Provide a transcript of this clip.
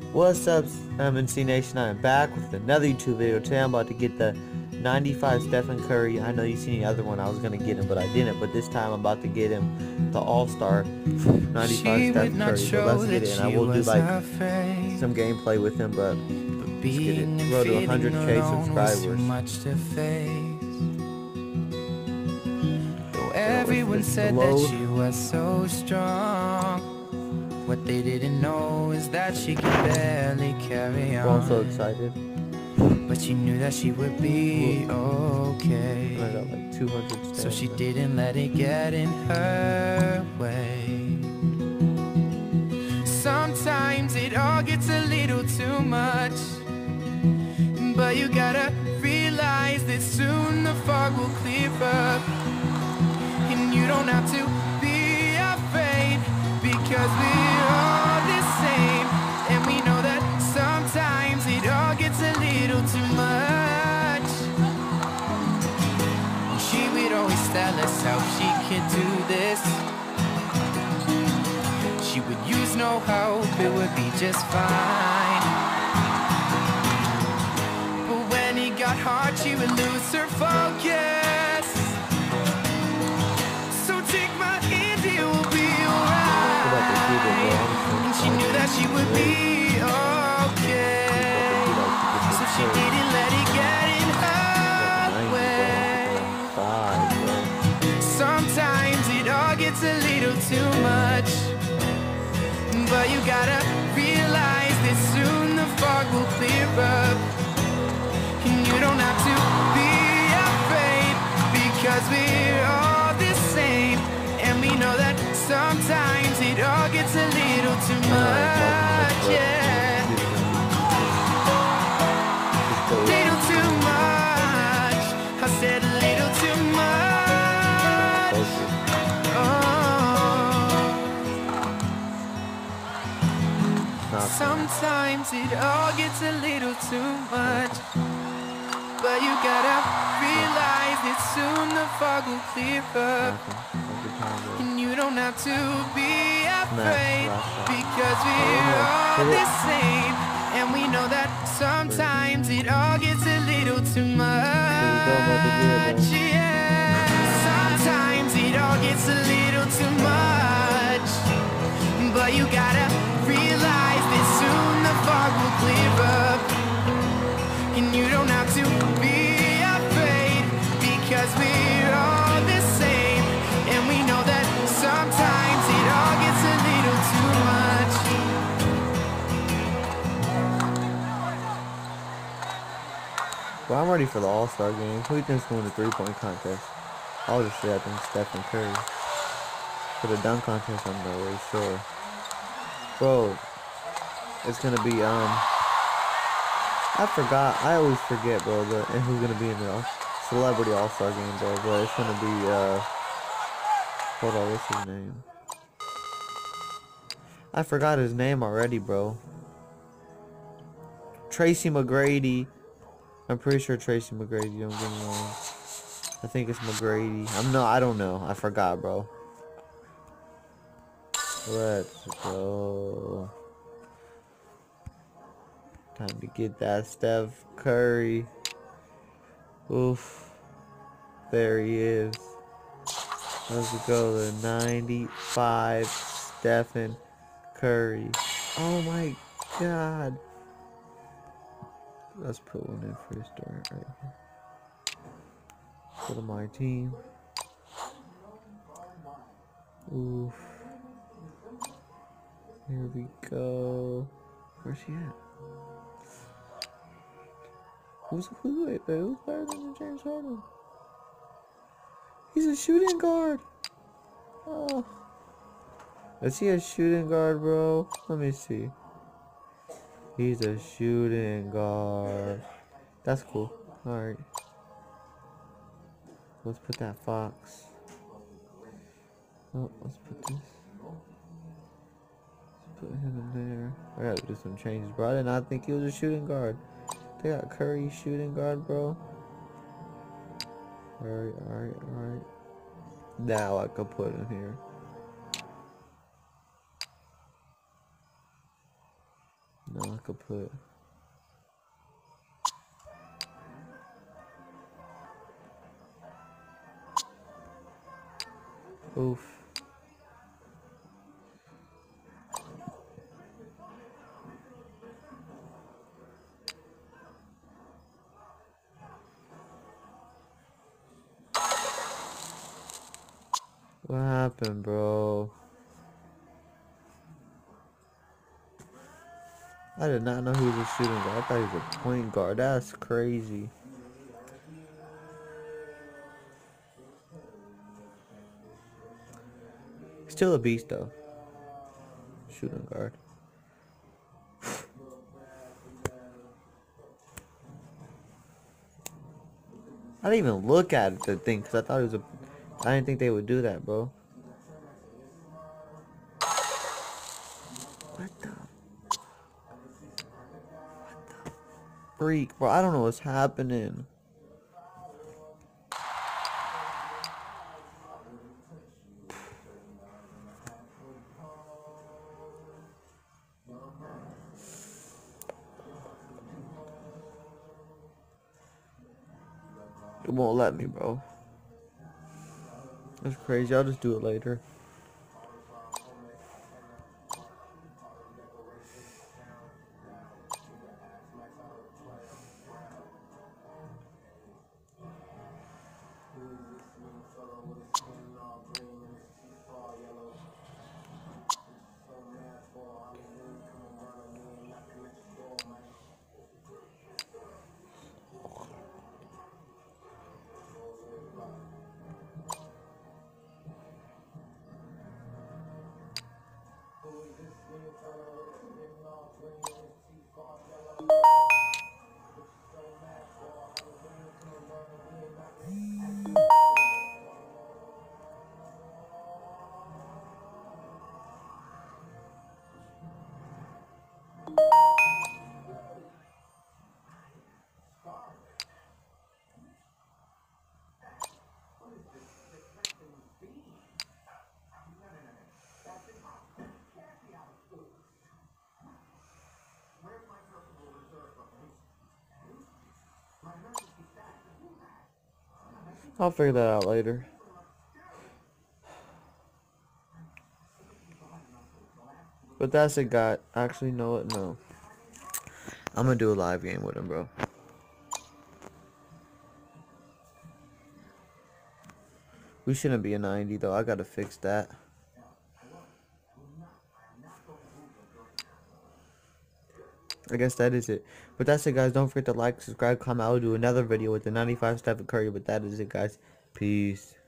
What's up, MNC Nation? I am back with another YouTube video. Today I'm about to get the 95 Stephen Curry. I know you seen the other one. I was gonna get him, but I didn't. But this time I'm about to get him the All-Star 95 Stephen Curry. So let's get it. And I will do like some gameplay with him, but let's get it. Road to 100K subscribers. Everyone said that she was so strong. What they didn't know is that she could barely carry on. I'm so excited. But she knew that she would be okay. I got like 200 so she didn't let it get in her way. Sometimes it all gets a little too much, but you gotta realize that soon the fog will clear up. And you don't have to be afraid, because we're all the same. And we know that sometimes it all gets a little too much. She would always tell us how she could do this. She would use no hope, it would be just fine. But when it got hard, she would lose her focus. So take my hand, it will be alright. And she knew that she would be okay. So she didn't let it get in her way. Sometimes it all gets a little too much, but you gotta realize that soon the fog will clear up. And you don't have to be afraid, because we're all the same. And we know that sometimes it all gets a little too much, yeah. Little too much. I said a little too much. Oh. Sometimes it all gets a little too much, but you gotta realize that soon the fog will clear up. And you don't have to be afraid, because we're all the same. And we know that sometimes it all gets a little too much, yeah. Sometimes it all gets a little too much, but you gotta realize that soon the fog will clear up. And you don't have to be afraid, because we're all the same. And we know that sometimes it all gets a little too much. Well, I'm ready for the All-Star game. Who thinks going to three-point contest? I'll just say I think Stephen Curry. For the dunk contest, I'm not really sure. Bro, it's gonna be I forgot. I always forget, bro. And who's gonna be in the Celebrity All-Star game, bro? But it's gonna be hold on, what's his name? I forgot his name already, bro. Tracy McGrady. I'm pretty sure Tracy McGrady. Don't get me wrong. I think it's McGrady. I don't know. I forgot, bro. Let's go. Time to get that Steph Curry. Oof. There he is. Let's go. The 95 Stephen Curry. Oh my god. Let's put one in for his start right here. Go to my team. Oof. Here we go. Where's he at? Who's better than James Harden? He's a shooting guard. Oh. Is he a shooting guard, bro? Let me see. He's a shooting guard. That's cool. Alright. Let's put that Fox. Oh, let's put this. Let's put him in there. I gotta do some changes, bro. I did not think he was a shooting guard. They got Curry shooting guard, bro. Alright. Now I can put him here. No, I could put. Oof. What happened, bro? I did not know he was a shooting guard. I thought he was a point guard. That's crazy. Still a beast, though. Shooting guard. I didn't even look at the thing because I thought it was a. I didn't think they would do that, bro. What the freak, bro? I don't know what's happening. It won't let me, bro. That's crazy. I'll just do it later. I'll figure that out later. But that's it, guy. Actually, know what? No. I'm gonna do a live game with him, bro. We shouldn't be a 90, though. I gotta fix that. I guess that is it. But that's it, guys. Don't forget to like, subscribe, comment. I'll do another video with the 95 Stephen Curry. But that is it, guys. Peace.